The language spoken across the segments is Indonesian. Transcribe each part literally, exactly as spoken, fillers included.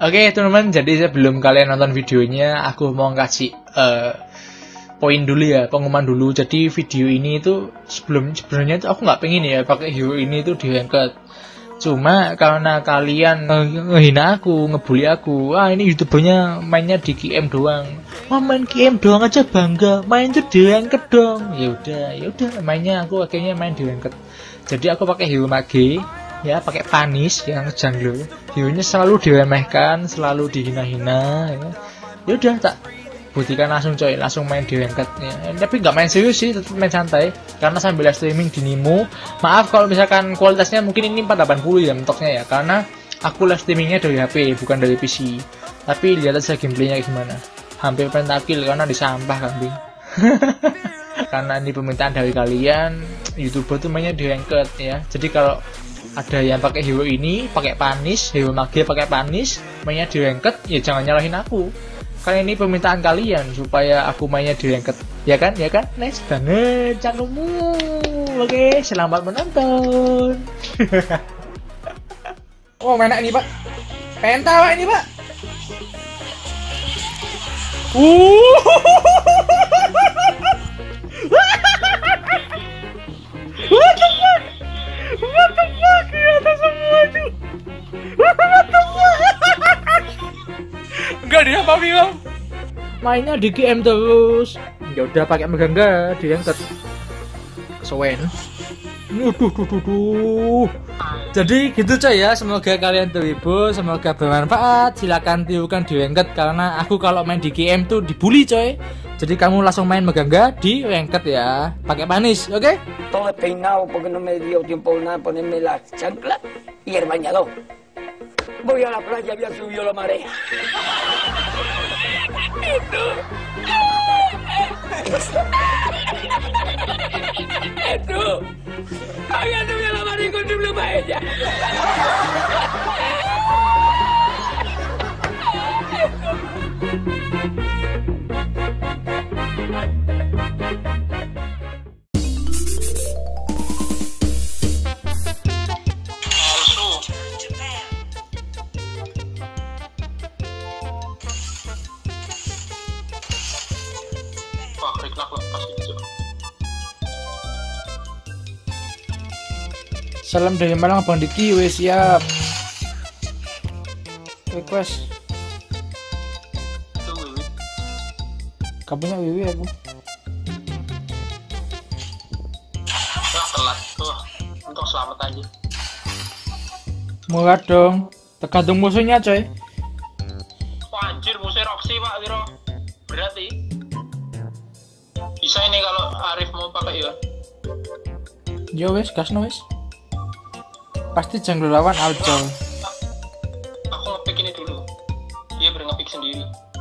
Oke teman-teman, jadi sebelum kalian nonton videonya, aku mau kasih uh, poin dulu ya, pengumuman dulu. Jadi video ini itu sebelum sebenarnya itu aku nggak pengen ya pakai hero ini itu diangkat. Cuma karena kalian ngehina aku, ngebully aku, ah ini youtubernya mainnya di Q M doang. Wah main Q M doang aja bangga, main tuh diangkat dong. Ya udah, ya udah mainnya aku akhirnya main diangkat. Jadi aku pakai hero mage, ya pakai panis yang jungle. Hero-nya selalu diremehkan, selalu dihina-hina. Ya, ya udah tak buktikan langsung coy, langsung main diangkat. Ya. Tapi nggak main serius sih, tetap main santai. Karena sambil live streaming di Nimo. Maaf kalau misalkan kualitasnya mungkin ini empat delapan puluh ya mentoknya ya, karena aku live streamingnya dari H P bukan dari P C. Tapi lihat aja gameplaynya gimana. Hampir pentakill karena disampah kambing. Karena ini permintaan dari kalian, YouTuber tuh mainnya di ranked ya. Jadi kalau ada yang pakai hero ini, pakai panis, hero mage pakai panis, mainnya di ranked, ya jangan nyalahin aku. Karena ini permintaan kalian supaya aku mainnya di ranked. Ya kan? Ya kan? Nice banget cangkemmu. Oke, selamat menonton. Oh, mana ini, Pak? Penta ini, Pak. Uh. What the fuck? What the fuck? Ya atas semua itu. What the fuck? Enggak dia apa bilang? Mainnya di Q M terus. Ya udah pakai megang enggak diangkat. Kesuwen. Waduh duh duh duh. Jadi gitu coy ya, semoga kalian terhibur, semoga bermanfaat. Silakan tirukan di ranked karena aku kalau main di Q M tuh dibully coy. Jadi kamu langsung main megangga di ranked ya, pakai panis, oke? Okay? Todo peinado porque no me dio tiempo nada ponerme la chancla y el bañador. Voy a la playa, había subido la marea. Itu. Itu. Había subido la marea con triple paella. Salam dari Malang Bang Diki, wes siap. Request. Kabarnya Wiwi aku. Wah, telat tuh. Untuk selamat aja. Murah dong. Tergantung musuhnya, coy. Wah, anjir, musuhnya Roxy, Pak, Wiro. Berarti bisa ini kalau Arif mau pakai ya. Yo wes, gas no wes. Pasti jungle lawan Alcol. Aku ngepick ini dulu. Dia baru ngepick sendiri.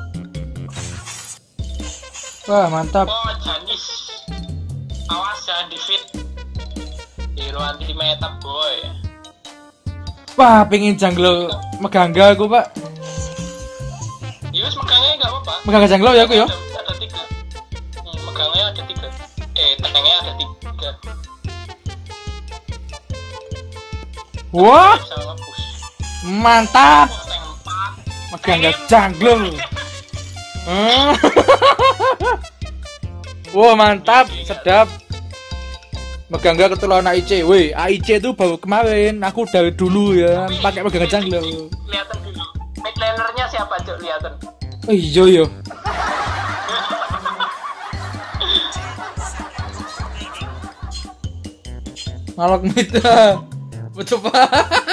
Wah, mantap. Oh, Janis. Awas jangan di-feed. Hero anti meta, boy. Wah, pengen jungle megangga aku, Pak. Yus, megangnya enggak apa-apa. Megangga jungle ya aku ya. Ada, ada tiga. Hmm, megangnya ada tiga. Eh, tanknya ada tiga. Wah, Bisa nge-push. mantap. Oh, tank empat. Megangga jungle. Hmm. Wah, mantap, sedap. Megangga ketularan A I C. Woi, A I C itu baru kemarin. Aku dari dulu ya pakai megangga jungle. Lihatin dulu. Mid lanernya siapa, Cuk? Lihatin. Oh iya yo. Malok mid. Betul Pak.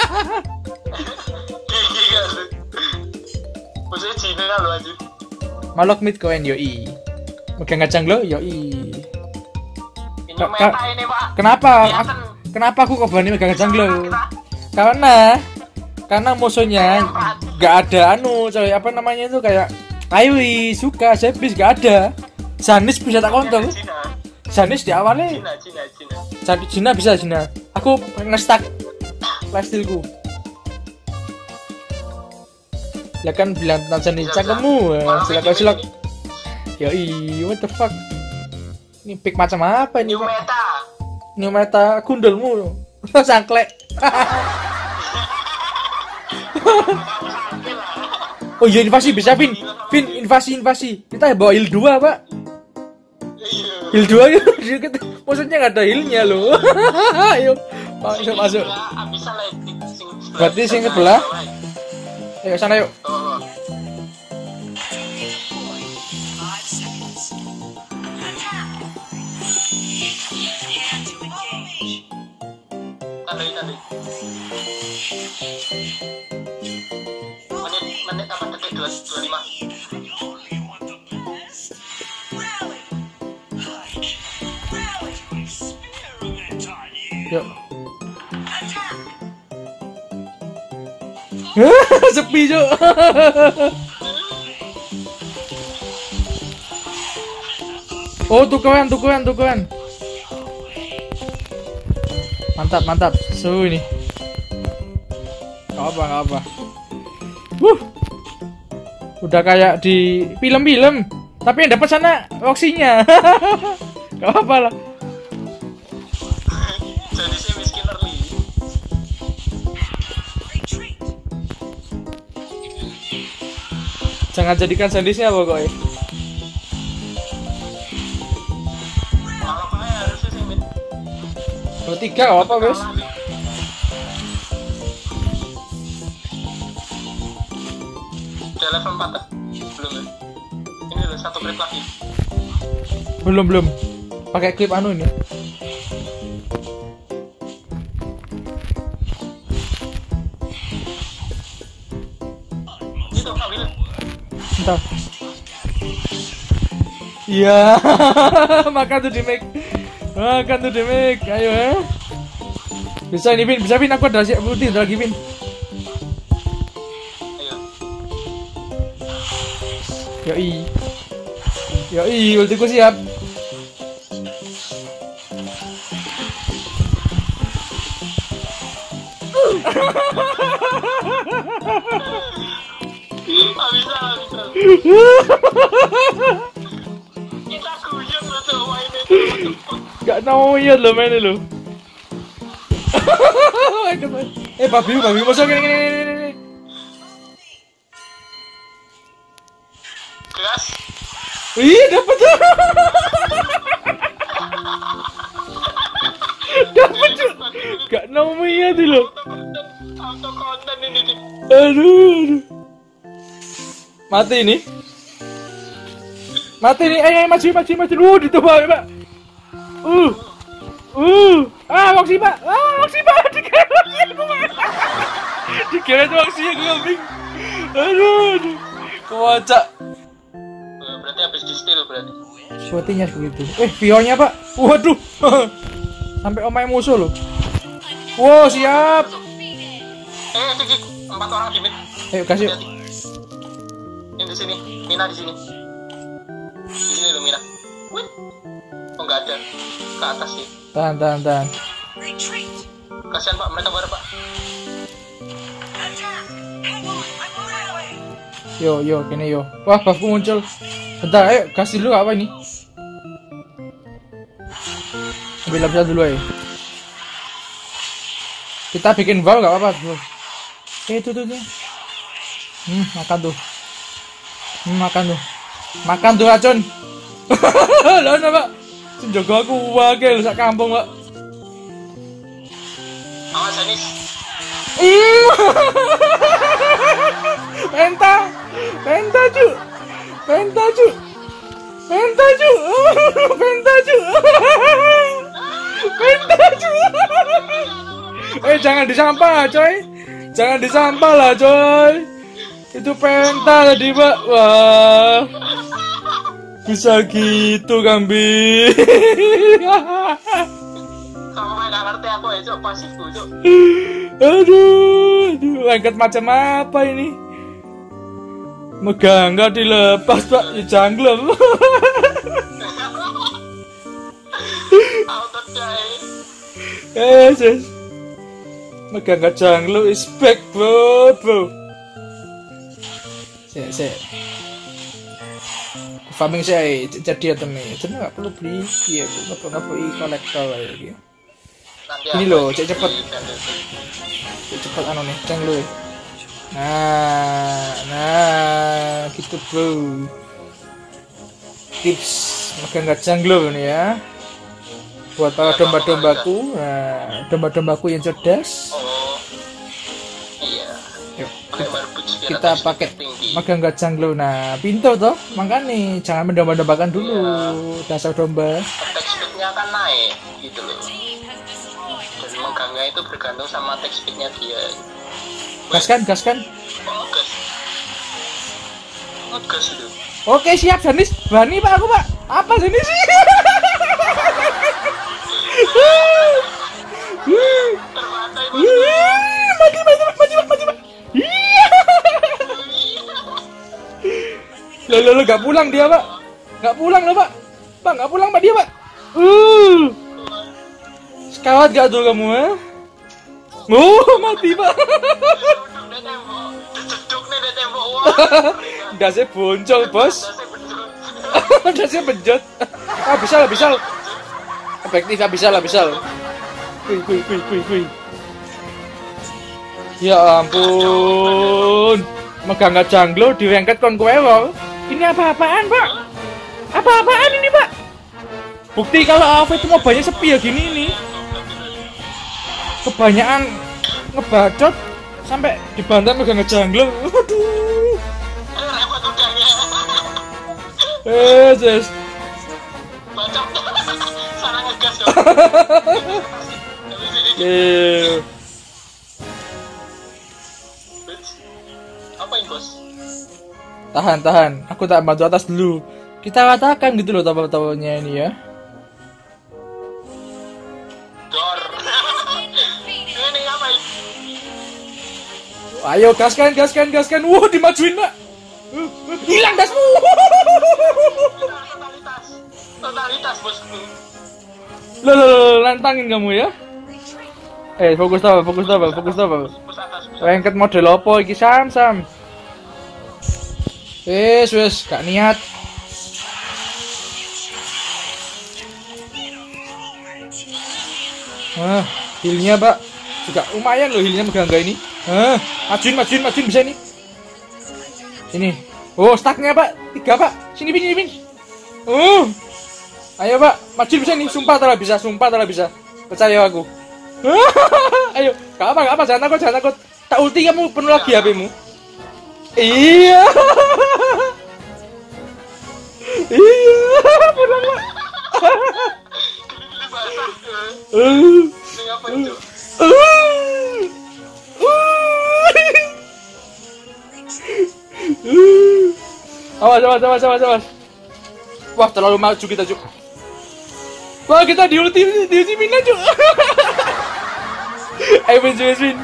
Gigi kan lu. Maksudnya Cina lu aja. Malok mid koen yoi. Megang ngacang lo yoi. Ini Ka- meta ka- ini, Pak. Kenapa? Lihatin. Aku- kenapa aku kok berani megang ngacang lo? Kita. Karena karena musuhnya nggak ada anu coy, apa namanya itu kayak Aiwi, suka, Sepis nggak ada. Janis bisa tak kontrol. Cina. Janis di awalnya Cina, Cina, Cina. Cina, Cina bisa Cina. Aku nge-stack lifestyle-ku. Ya kan bilang tentang Janis cangkemmu. Silakan silak. Yoi, what the fuck? Ini pick macam apa ini? New meta. New meta gundulmu. Sangklek. Oh iya invasi bisa Vin. Vin invasi invasi. Kita bawa heal dua Pak. Heal dua gitu. Maksudnya nggak ada healnya loh. Ayo masuk masuk. Berarti sing sebelah. Ayo sana yuk. Tandai tandai. Menit menit apa detik dua dua lima. Yuk. Sepi Cuk. Oh tukuan tukuan tukuan. Mantap mantap seru ini. Gak apa gak apa. Wuh. Udah kayak di film-film. Tapi yang dapat sana oksinya. Gak apa lah. Jadi saya miskin early. Jangan jadikan sandisnya pokoknya. Malah kaya harusnya sih Min. Kalau tiga gak apa wes. Udah level empat ah? Belum ya? Ini loh satu klip lagi. Belum belum. Pakai klip anu ini. Itu ambil. Entah. Iya. Makan tuh di mic. Makan tuh di mic. Ayo eh. Bisa ini Vin, bisa Vin, aku ada siap putih lagi Vin. Ayo. Yoi. Yoi, ultiku siap. Ah, bisa, bisa. Kita guyon loh coba ini. Gak nauyan lo mainnya lo. Eh babi, babi masuk ini ini ini ini. Keras. Ih dapat tuh. Dapat tuh. Gak nauyan tuh lo. Auto konten ini nih. Aduh, aduh. Mati ini. Mati nih, eh, eh maju, maju, maju. Uh, ditebak, Pak. Uh. Uh. Ah, waksi, Pak. Ah, waksi, Pak. Dikira waksi aku, Pak. Dikira waksi aku kambing. Aduh, aduh. Kewacak. Berarti habis di steal berarti. Sepertinya begitu. Eh, Vio-nya, Pak. Waduh. Sampai omai musuh loh. Wow, siap. Eh, Cik, empat orang di mid. Ayo kasih. Ini di sini, Mina di sini. Di sini loh Mina. Wih. Oh nggak ada. Ke atas sih. Tahan, tahan, tahan. Kasihan Pak, mereka baru Pak. Yo, yo, gini yo. Wah, buffku muncul. Bentar, ayo kasih dulu apa ini? Ambil lapis dulu ya. Kita bikin bal nggak apa-apa tuh. Eh, tuh, tuh, tuh. Hmm, makan tuh. Hmm, makan tuh. Makan tuh racun. Lah ana, Pak. Sing jaga aku wakil sak kampung, Pak. Awas Anis. Penta. Penta, Cuk. Penta, Cuk. Penta, Cuk. Penta, Cuk. Penta, Cuk. Eh, jangan disampah, coy. Jangan disampah lah, coy. Itu penta tadi, Pak. Wah. Bisa gitu, kambing. Kamu main gak ngerti aku ya, Cok. Pasifku, Cok. Aduh, aduh. Angkat macam apa ini? Megang nggak dilepas, Pak. Ya jangglem. Auto die. Eh, sis. Megang nggak jangglem is back, bro, bro. Sek, sek. Farming saya jadi atau nih, jadi nggak perlu beli, ya, nggak perlu nggak perlu kolektor lagi. Ini loh, cek cepet, cek cepet anu nih, ceng lu. Nah, nah. YouTube tips megang gajang glow ini ya buat para domba-dombaku. Nah, domba-dombaku yang cerdas. Oh iya. Yuk, Pakai kita, barbus biar kita ada pakai tinggi. megang gajang glow. Nah, pintu toh, makanya jangan mendomba-dombakan dulu dasar domba. Attack speednya akan naik gitu loh. Dan megangnya itu bergantung sama attack speednya dia. Gaskan, gaskan. Oh, ngegas. Ngegas itu. Oke siap Janis, Bani pak aku pak. Apa Janis sih? Terbatai Mati mati mati mati mati. Lo lo lo gak pulang dia pak, gak pulang lo pak, pak gak pulang pak dia pak. Uh, sekawat gak tuh kamu eh? Oh mati pak. Ceduk nih di tembok. Wah. Dasnya boncol bos. Dasnya benjot. Ah bisa lah bisa lah. Efektif lah bisa lah bisa lah. Kui kui kui kui kui. Ya ampun. Megang gajang glow direngket kon kowe wae. Ini apa-apaan, Pak? Apa-apaan ini, Pak? Bukti kalau A W itu mobanya sepi ya gini nih. Kebanyakan ngebacot sampai dibantai megang gajang glow. Aduh. Eh, Jess. Bacok. Sana ngegas dong. Eh. Apa ini bos? Tahan, tahan. Aku tak bantu atas dulu. Kita katakan gitu loh tawa-tawanya ini ya. Dor. Ini ngapain? Ayo gaskan, gaskan, gaskan. Wah, dimajuin, Pak. Uh, uh, hilang dasmu. Totalitas. Totalitas bosku. Loh, loh, loh, lantangin kamu ya. Eh, fokus apa? Fokus apa? Fokus apa? Bos atas. Lengket model opo iki Sam, Sam. Wes, wes, gak niat. Ah, healnya Pak. Juga lumayan loh healnya megang ini. Ah, majuin, majuin, majuin bisa nih. Sini. Oh, stacknya Pak. Tiga Pak. Sini, sini, sini. Oh. Ayo Pak, majuin bisa nih. Sumpah tak bisa, sumpah tak bisa. Percaya aku. Ayo, gak apa, gak apa, jangan takut, jangan takut. Tak ulti kamu penuh lagi H P-mu. Iya. Iya, pulang Pak. Gini basah. Uh. Ini ngapain tuh? Uh. Uh. Awas, awas, awas, awas, awas. Wah, terlalu maju kita, Cuk. Wah, kita di ulti, di ulti Mina, Cuk. Ayo, win, win, win.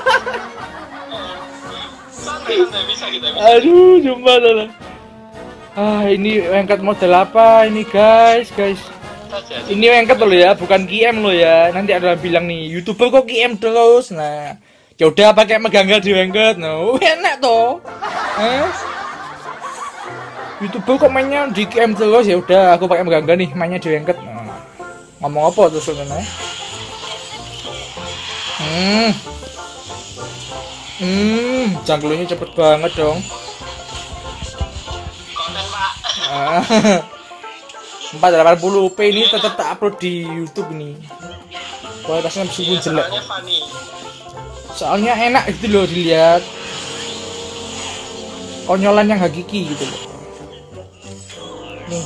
Santai, santai, bisa kita bisa. Aduh, jumpa lah. Ah, ini wengket model apa ini, guys, guys. Saja. Ini wengket loh ya, bukan Q M loh ya. Nanti ada yang bilang nih, YouTuber kok Q M terus. Nah, ya udah pakai megangga di wengket. No, enak toh. Eh? YouTuber kok mainnya di Q M terus, ya udah aku pakai megangga nih, mainnya di wengket. Nah, ngomong apa tuh sebenarnya? Hmm. Hmm, jangkauannya cepet banget dong. Konten pak. empat ratus delapan puluh p ini tetap tak upload di YouTube ini. Kualitasnya meskipun jelek. Soalnya funny. Soalnya enak gitu loh dilihat. Konyolan yang hakiki gitu loh. Nih.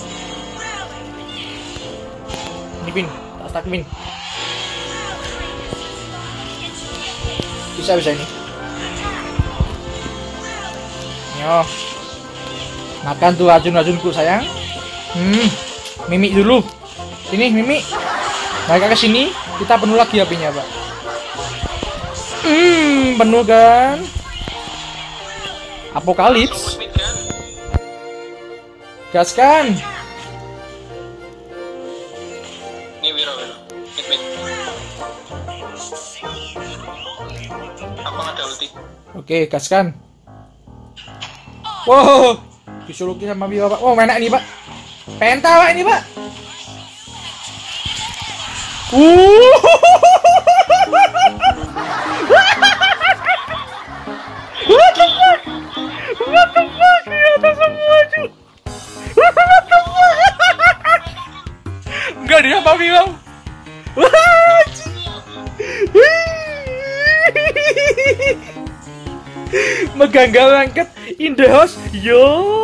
Ini pin, tak tak pin. Bisa bisa ini. Yo. Makan tuh racun-racunku sayang. Hmm. Mimik dulu. Sini Mimik. Mereka ke sini, kita penuh lagi H P-nya, Pak. Hmm, penuh kan? Apokalips. Gaskan. Ini Wiro, Wiro. Mid, mid. Apa ada ulti? Oke, gaskan. Wow, disuluki sama Wiro, Pak. Wow, enak ini, Pak. Penta, Pak, ini, Pak. Uh. What the fuck? What the fuck? Di atas semua. megang gawangket in the house. Yo.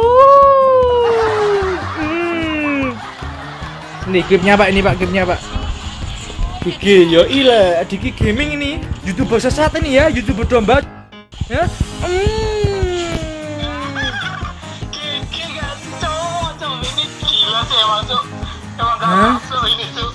Hmm. Ini gamenya Pak, ini Pak, gamenya Pak. Oke, yo ilah, Adiki Gaming ini YouTuber sesat ini ya, YouTuber domba. Ya. Hmm. Gila cowok, cowok ini gila sih emang tuh. Emang gak masuk ini tuh.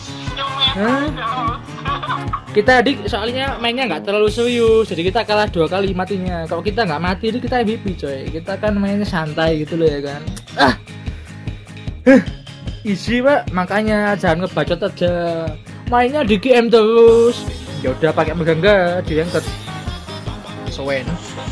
Kita adik soalnya mainnya nggak terlalu serius, jadi kita kalah dua kali matinya. Kalau kita nggak mati itu kita M V P coy. Kita kan mainnya santai gitu loh ya kan. Ah, huh. Easy Pak, makanya jangan ngebacot aja. Mainnya di G M terus. Ya udah pakai megang enggak di ranked. Sowen.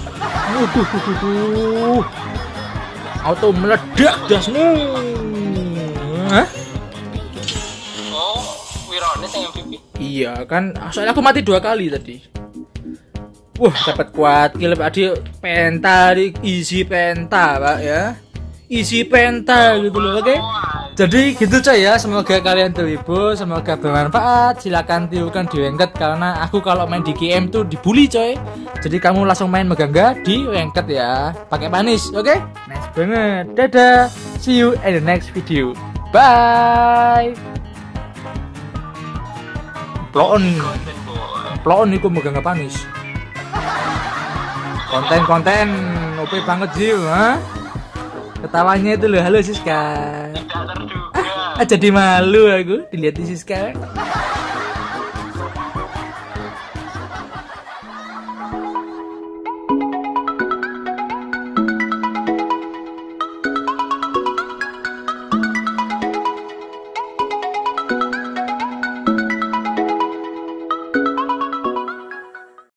Uh, auto meledak dasmu. Hah? Oh, Wirone yang M V P. Iya kan, soalnya aku mati dua kali tadi. Wah, dapat kuat kill Pak di penta, di easy penta Pak ya. Easy penta gitu loh, oke? Okay? Jadi gitu coy ya, semoga kalian terhibur, semoga bermanfaat. Silakan tirukan di ranked karena aku kalau main di G M tuh dibully coy. Jadi kamu langsung main megangga di ranked ya, pakai panis, oke? Okay? Nice banget. Dadah. See you in the next video. Bye. Plon, plon iku megang panis. Konten-konten O P banget sih, ha? Ketawanya itu loh, halo Siska. Ah, jadi malu aku dilihat Siska.